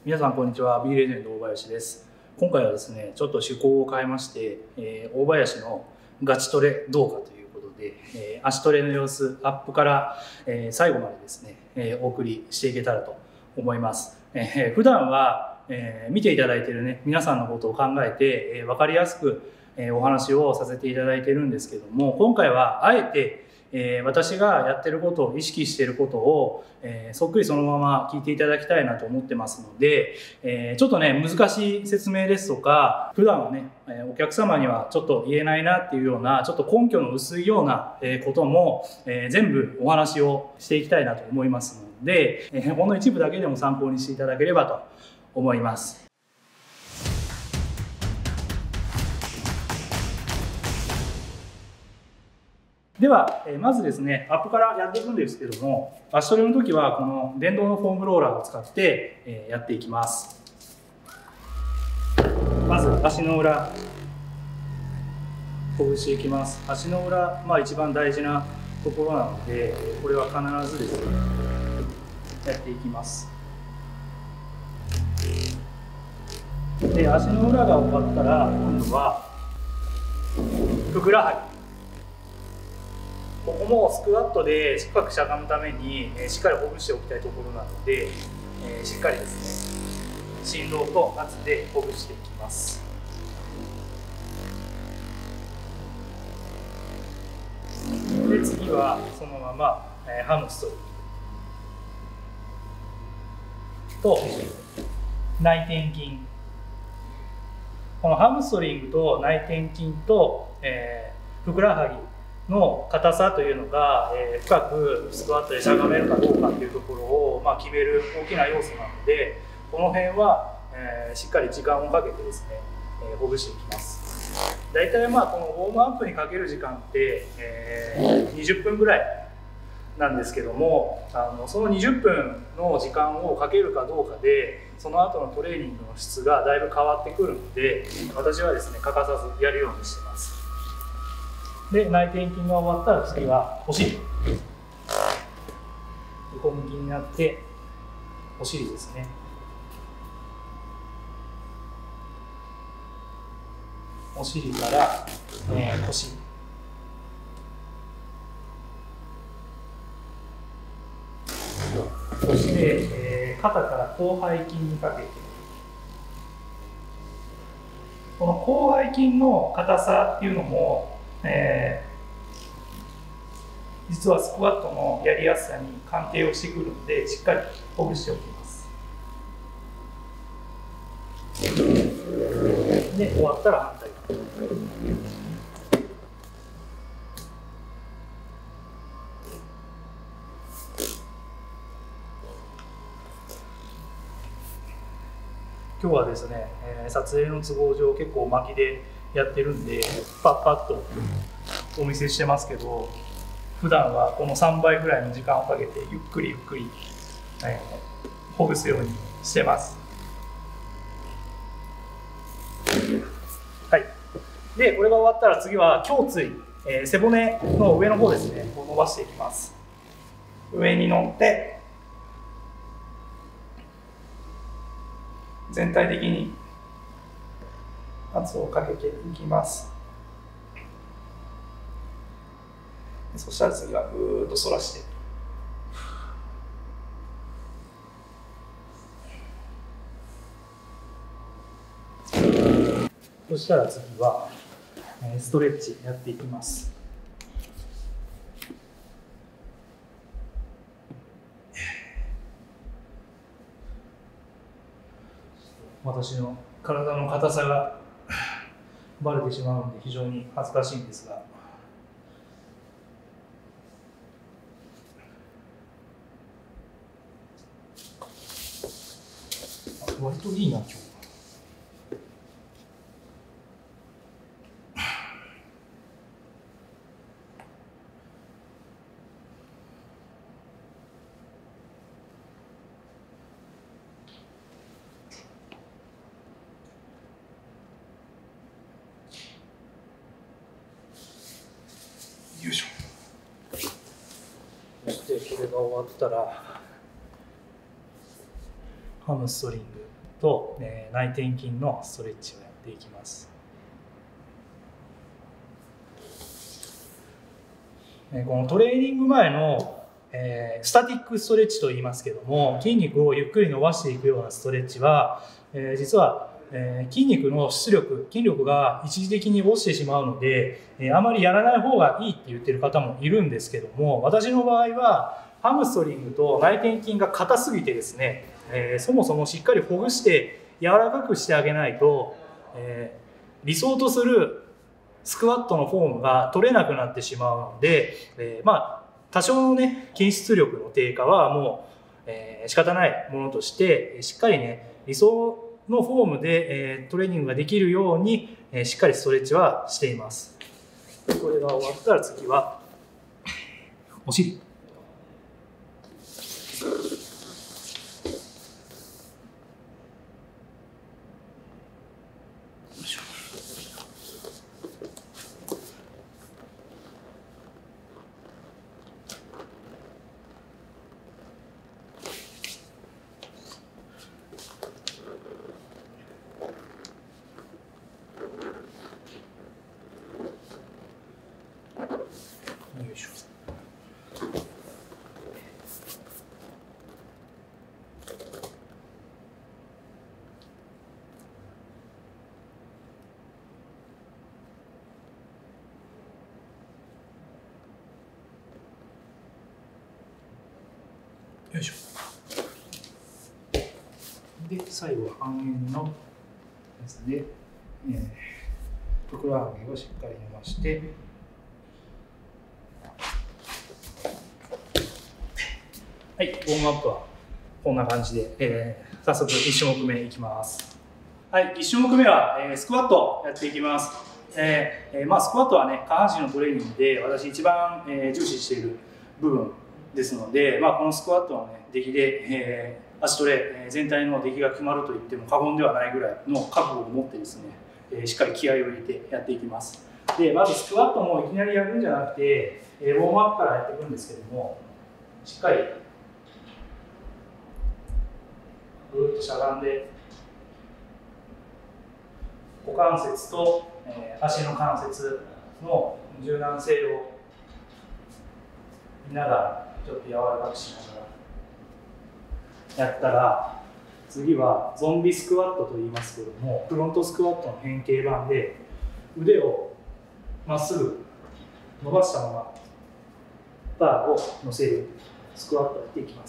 皆さんこんにちは。B レジェンド大林です。今回はですね、ちょっと趣向を変えまして、大林のガチトレ動画ということで、足トレの様子、アップから、最後までですね、お送りしていけたらと思います。普段は、見ていただいているね、皆さんのことを考えて、分かりやすく、お話をさせていただいているんですけども、今回はあえて私がやってることを意識していることを、そっくりそのまま聞いていただきたいなと思ってますので、ちょっとね難しい説明ですとか普段はねお客様にはちょっと言えないなっていうようなちょっと根拠の薄いようなことも全部お話をしていきたいなと思いますので、ほんの一部だけでも参考にしていただければと思います。では、まずですね、アップからやっていくんですけども、足トレの時はこの電動のフォームローラーを使ってやっていきます。まず足の裏、ほぐしていきます。足の裏、一番大事なところなので、これは必ずですね、やっていきます。で、足の裏が終わったら、今度はふくらはぎ。ここもスクワットで深くしゃがむためにしっかりほぐしておきたいところなので、しっかりですね振動と圧でほぐしていきます。で次はそのままハムストリングと内転筋、このハムストリングと内転筋と、ふくらはぎの硬さというのが、深くスクワットでしゃがめるかどうかというところを、決める大きな要素なので、この辺は、しっかり時間をかけてですね、ほぐしていきます。だいたいこのウォームアップにかける時間って、20分ぐらいなんですけども、その20分の時間をかけるかどうかでその後のトレーニングの質がだいぶ変わってくるので、私はですね欠かさずやるようにしてます。で、内転筋が終わったら次はお尻、横向きになってお尻ですね。お尻から、腰、そして、肩から広背筋にかけて、この広背筋の硬さっていうのも実はスクワットのやりやすさに関係をしてくるので、しっかりほぐしておきます。で、終わったら反対側。今日はですね、撮影の都合上結構巻きでやってるんでパッパッとお見せしてますけど、普段はこの3倍ぐらいの時間をかけてゆっくりゆっくり、ほぐすようにしてます。はい。で、これが終わったら次は胸椎、背骨の上の方ですね、こう伸ばしていきます。上に乗って全体的に圧をかけていきます。そしたら次はぐーっと反らして、そしたら次はストレッチやっていきます。私の体の硬さがバレてしまうので非常に恥ずかしいんですが、割といいな今日。よいしょ。そしてこれが終わったらハムストリングと、内転筋のストレッチをやっていきます。このトレーニング前の、スタティックストレッチと言いますけども、筋肉をゆっくり伸ばしていくようなストレッチは、実は、筋肉の出力、筋力が一時的に落ちてしまうので、あまりやらない方がいいって言ってる方もいるんですけども、私の場合はハムストリングと内転筋が硬すぎてですね、そもそもしっかりほぐして柔らかくしてあげないと、理想とするスクワットのフォームが取れなくなってしまうので、多少のね筋出力の低下はもう、仕方ないものとしてしっかりね理想のフォームで、トレーニングができるように、しっかりストレッチはしています。これが終わったら次はお尻。よいしょ。よいしょ。で最後は半円のやつで、ふくらはぎをしっかり伸ばして、はい、ウォームアップはこんな感じで、早速1種目目いきます。はい、1種目目は、スクワットやっていきます。スクワットはね、下半身のトレーニングで私一番、重視している部分ですので、このスクワットはね、出来で、足トレ、全体の出来が決まると言っても過言ではないぐらいの覚悟を持ってですね、しっかり気合を入れてやっていきます。で、まずスクワットもいきなりやるんじゃなくて、ウォームアップからやっていくんですけども、しっかりぐるっとしゃがんで、股関節と、足の関節の柔軟性を見ながらちょっと柔らかくしながらやったら、次はゾンビスクワットと言いますけども、フロントスクワットの変形版で腕をまっすぐ伸ばしたままバーを乗せるスクワットをやっていきます。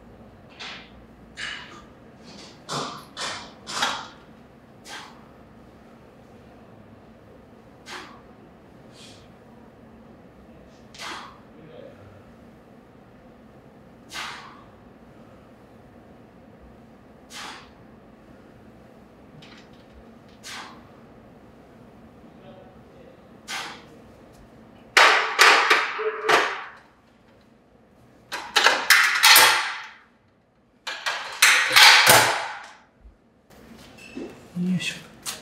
よいしょ。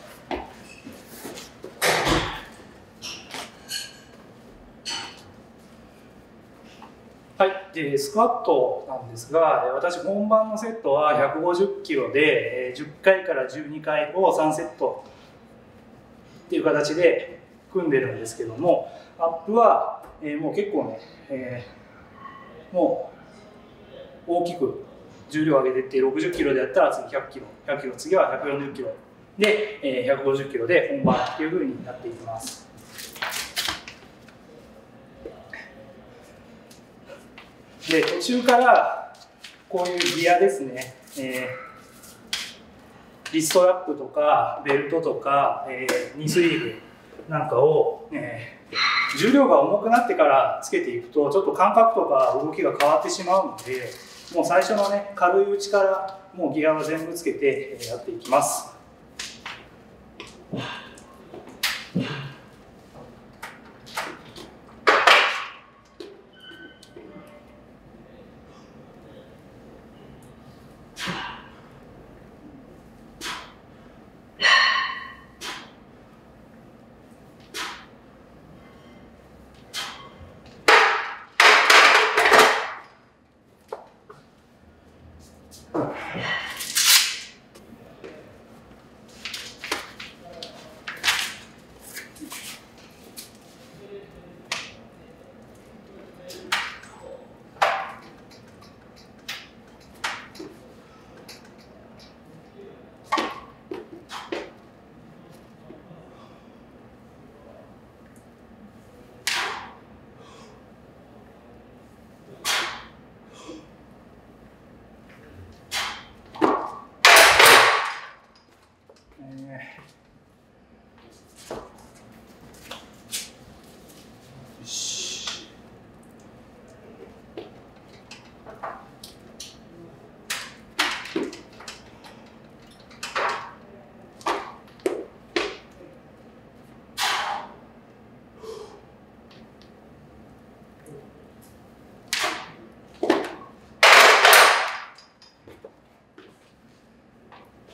はい、でスクワットなんですが、私本番のセットは150キロで10回から12回を3セットっていう形で組んでるんですけども、アップはもう結構ね、もう大きく重量を上げていって60キロでやったら次100キロ、100キロ次は140キロで、150キロで本番っていう風になっていきます。で途中からこういうギアですね、リストラップとかベルトとか、ニースリーブなんかを、重量が重くなってからつけていくとちょっと感覚とか動きが変わってしまうので、もう最初のね軽いうちからもうギアは全部つけてやっていきます。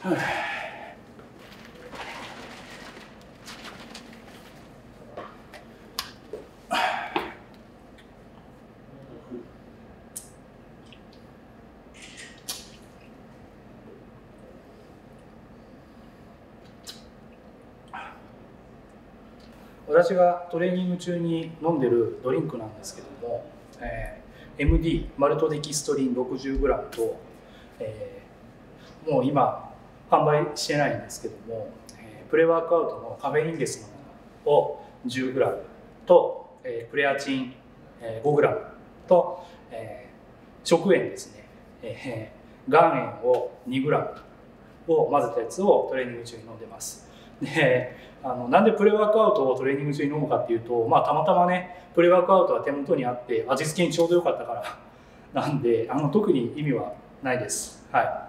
私がトレーニング中に飲んでるドリンクなんですけども、MD マルトデキストリン 60g と、もう今販売してないんですけども、プレワークアウトのカフェインレスのものを 10g と、クレアチン 5g と、食塩ですね、岩塩を 2g を混ぜたやつをトレーニング中に飲んでます。でなんでプレワークアウトをトレーニング中に飲むかっていうと、たまたまねプレワークアウトは手元にあって味付けにちょうどよかったからなんで特に意味はないです。はい。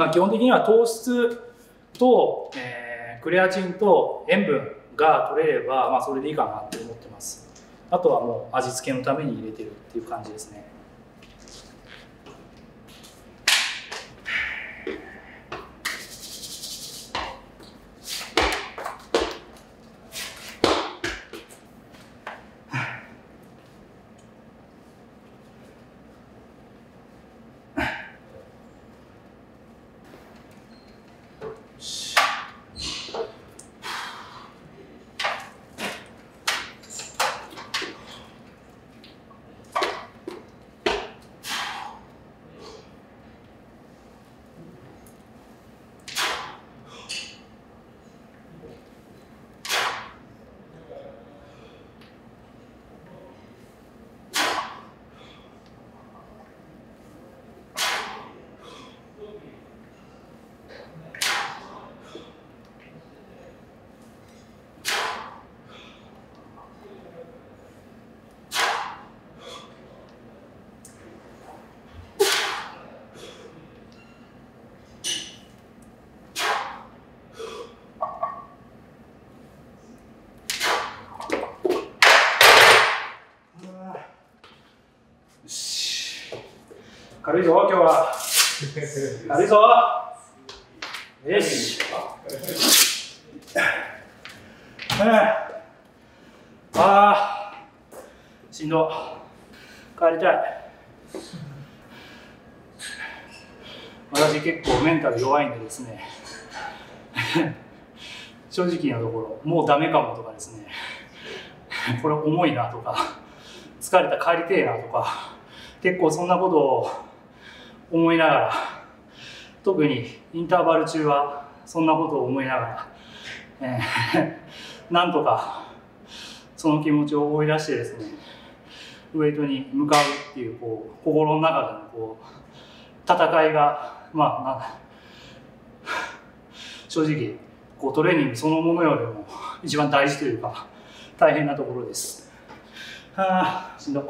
基本的には糖質と、クレアチンと塩分が取れれば、それでいいかなって思ってます。あとはもう味付けのために入れてるっていう感じですね。軽いぞ今日は。軽いぞ。よし。しんど。帰りたい。私結構メンタル弱いんでですね。正直なところもうダメかもとかですね。これ重いなとか、疲れた帰りてえなとか、結構そんなことを思いながら、特にインターバル中はそんなことを思いながら、なんとかその気持ちを思い出してですね、ウエイトに向かうっていう、心の中での戦いが、正直トレーニングそのものよりも一番大事というか大変なところです。しんど。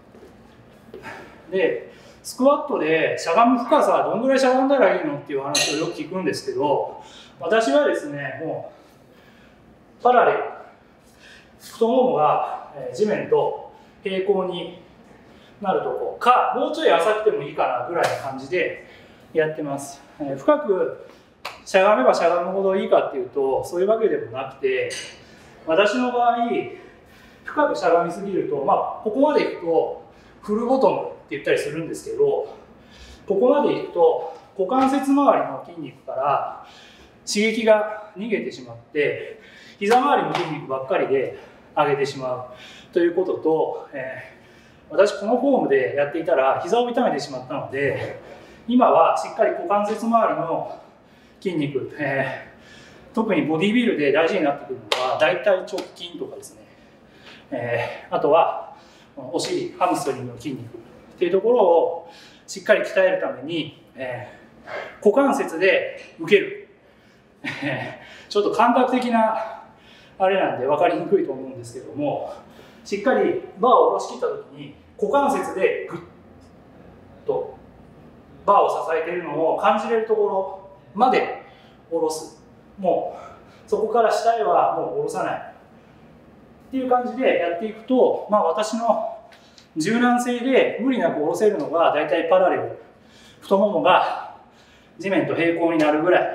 でスクワットでしゃがむ深さはどんぐらいしゃがんだらいいのっていう話をよく聞くんですけど、私はですね、もうパラレル、太ももが地面と平行になるとこか、もうちょい浅くてもいいかなぐらいの感じでやってます。深くしゃがめばしゃがむほどいいかっていうとそういうわけでもなくて、私の場合深くしゃがみすぎると、ここまでいくとフルボトムって言ったりするんですけど、ここまでいくと股関節周りの筋肉から刺激が逃げてしまって膝周りの筋肉ばっかりで上げてしまうということと、私このフォームでやっていたら膝を痛めてしまったので、今はしっかり股関節周りの筋肉、特にボディビルで大事になってくるのは大腿直筋とかですね、あとはお尻、ハムストリングの筋肉っていうところをしっかり鍛えるために、股関節で受ける、ちょっと感覚的なあれなんで分かりにくいと思うんですけども、しっかりバーを下ろし切った時に股関節でグッとバーを支えているのを感じれるところまで下ろす。もうそこから下へはもう下ろさないっていう感じでやっていくと、私の柔軟性で無理なく下ろせるのがだいたいパラレル、太ももが地面と平行になるぐらい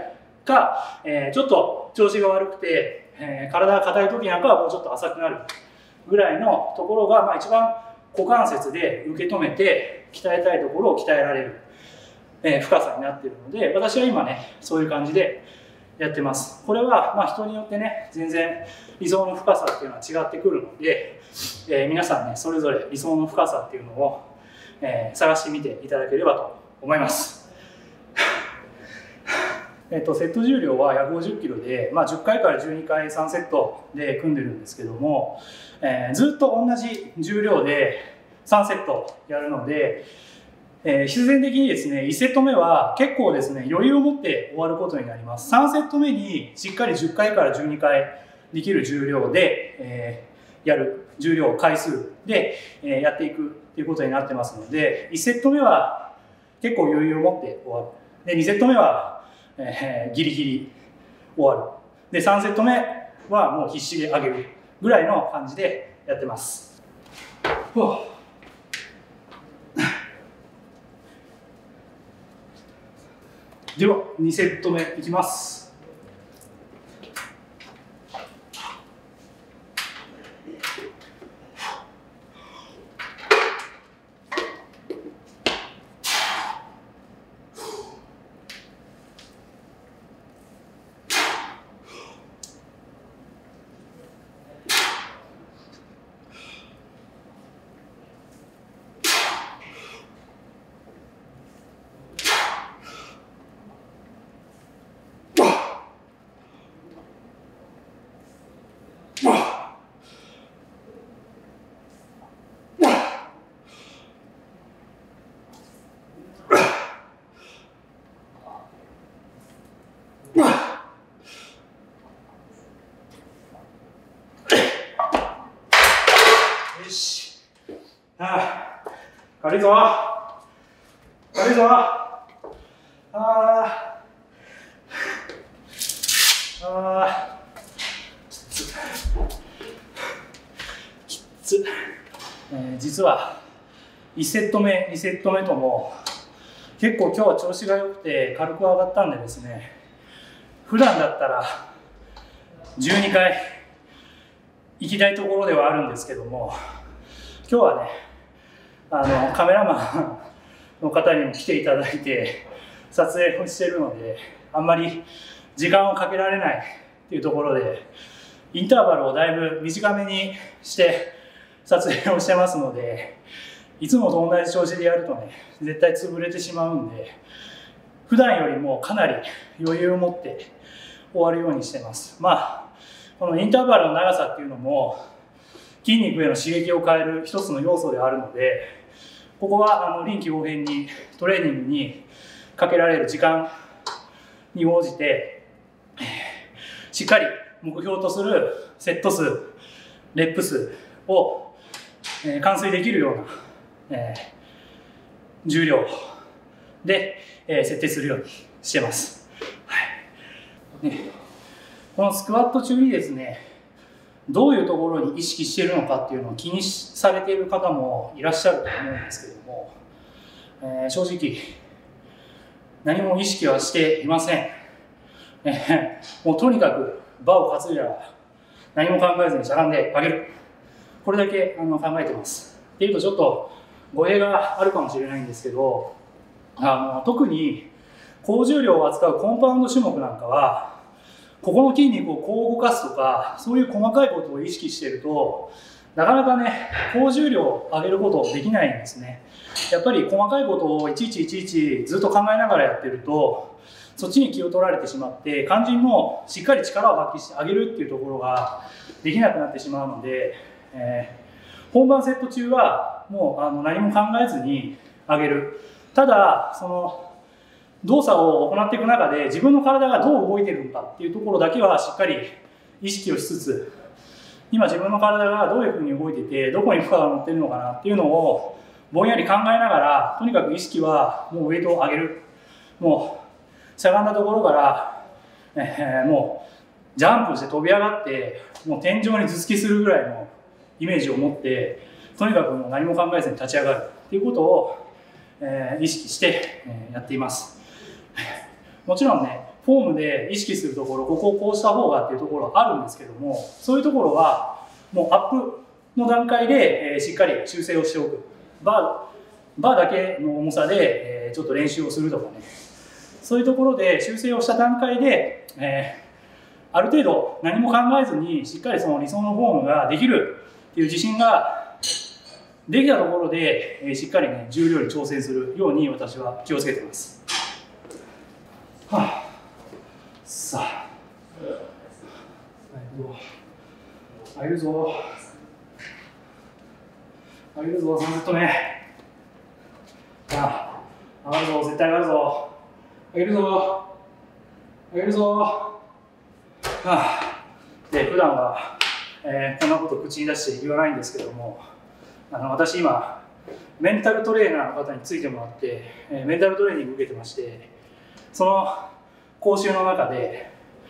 か、ちょっと調子が悪くて、体が硬い時なんかはもうちょっと浅くなるぐらいのところが、まあ、一番股関節で受け止めて鍛えたいところを鍛えられる、深さになっているので、私は今ねそういう感じでやってます。これはまあ人によってね全然理想の深さっていうのは違ってくるので、皆さんねそれぞれ理想の深さっていうのを、探してみていただければと思います。セット重量は150キロで、まあ、10回から12回3セットで組んでるんですけども、ずっと同じ重量で3セットやるので、必然的にですね1セット目は結構ですね余裕を持って終わることになります。3セット目にしっかり10回から12回できる重量で、やる重量回数で、やっていくということになってますので、1セット目は結構余裕を持って終わる。で2セット目はギリギリ終わる。で3セット目はもう必死で上げるぐらいの感じでやってます。では2セット目いきます。よし。軽いぞ。軽いぞ。きつ。実は1セット目、2セット目とも結構今日は調子が良くて軽く上がったんでですね、普段だったら12回行きたいところではあるんですけども、今日はねカメラマンの方にも来ていただいて撮影をしているので、あんまり時間をかけられないっていうところでインターバルをだいぶ短めにして撮影をしてますので、いつもと同じ調子でやるとね絶対潰れてしまうんで、普段よりもかなり余裕を持って終わるようにしてます。まあこのインターバルの長さっていうのも筋肉への刺激を変える一つの要素であるので、ここは臨機応変にトレーニングにかけられる時間に応じてしっかり目標とするセット数、レップ数を完遂できるような重量で設定するようにしてます。はいね、このスクワット中にですねどういうところに意識しているのかっていうのを気にされている方もいらっしゃると思うんですけども、正直何も意識はしていません。もうとにかく場を担いだら何も考えずにしゃがんで上げる、これだけ考えてます。っていうとちょっと語弊があるかもしれないんですけど、特に高重量を扱うコンパウンド種目なんかはここの筋肉をこう動かすとか、そういう細かいことを意識しているとなかなかね高重量を上げることできないんですね。やっぱり細かいことをいちいちずっと考えながらやってるとそっちに気を取られてしまって、肝心のしっかり力を発揮して上げるっていうところができなくなってしまうので、本番セット中はもう何も考えずに上げる。ただその動作を行っていく中で自分の体がどう動いているのかっていうところだけはしっかり意識をしつつ、今自分の体がどういうふうに動いていてどこに負荷が乗っているのかなっていうのをぼんやり考えながら、とにかく意識はもうウェイトを上げる、もうしゃがんだところから、もうジャンプして飛び上がってもう天井に頭突きするぐらいのイメージを持って、とにかくもう何も考えずに立ち上がるっていうことを、意識して、やっています。もちろんねフォームで意識するところ、ここをこうした方がっていうところはあるんですけども、そういうところはもうアップの段階で、しっかり修正をしておく。バーだけの重さで、ちょっと練習をするとかね、そういうところで修正をした段階で、ある程度何も考えずにしっかりその理想のフォームができるっていう自信ができたところで、しっかりね重量に挑戦するように私は気をつけてます。はあ、さあ、上げるぞ、上げるぞ、3セット目。ああ、上がるぞ、絶対上がるぞ、上げるぞ、上げるぞ。はあ、で普段は、こんなこと口に出して言わないんですけども、私今メンタルトレーナーの方についてもらって、メンタルトレーニング受けてまして、その講習の中で、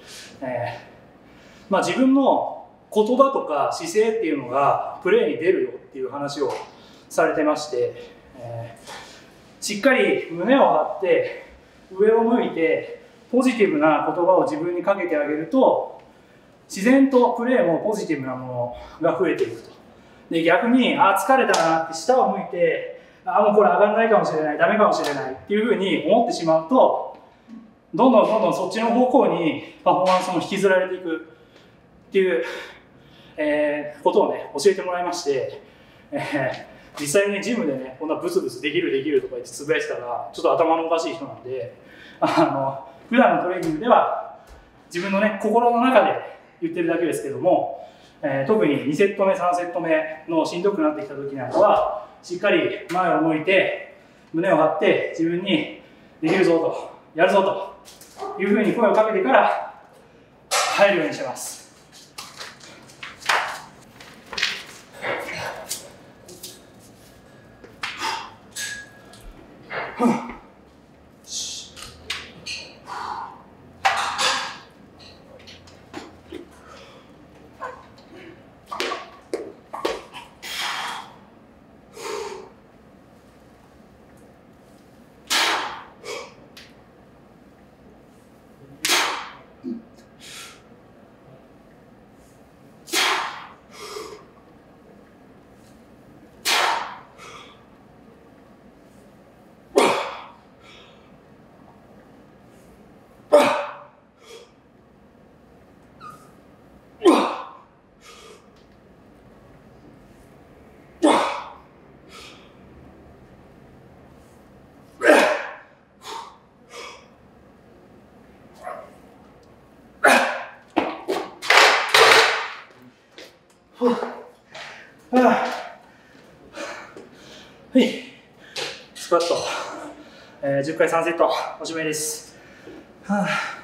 自分の言葉とか姿勢っていうのがプレーに出るよっていう話をされてまして、しっかり胸を張って上を向いてポジティブな言葉を自分にかけてあげると、自然とプレーもポジティブなものが増えていくと。で逆に疲れたなって下を向いてもうこれ上がらないかもしれない、ダメかもしれないっていうふうに思ってしまうと、どんどんそっちの方向にパフォーマンスも引きずられていくっていう、ことをね教えてもらいまして、実際にジムでねこんなブツブツできるとか言ってつぶやいてたらちょっと頭のおかしい人なんで、普段のトレーニングでは自分のね心の中で言ってるだけですけども、特に2セット目3セット目のしんどくなってきた時なんかはしっかり前を向いて胸を張って自分にできるぞとやるぞというふうに声をかけてから入るようにしてます。はい、スクワット、10回3セットおしまいです。はあ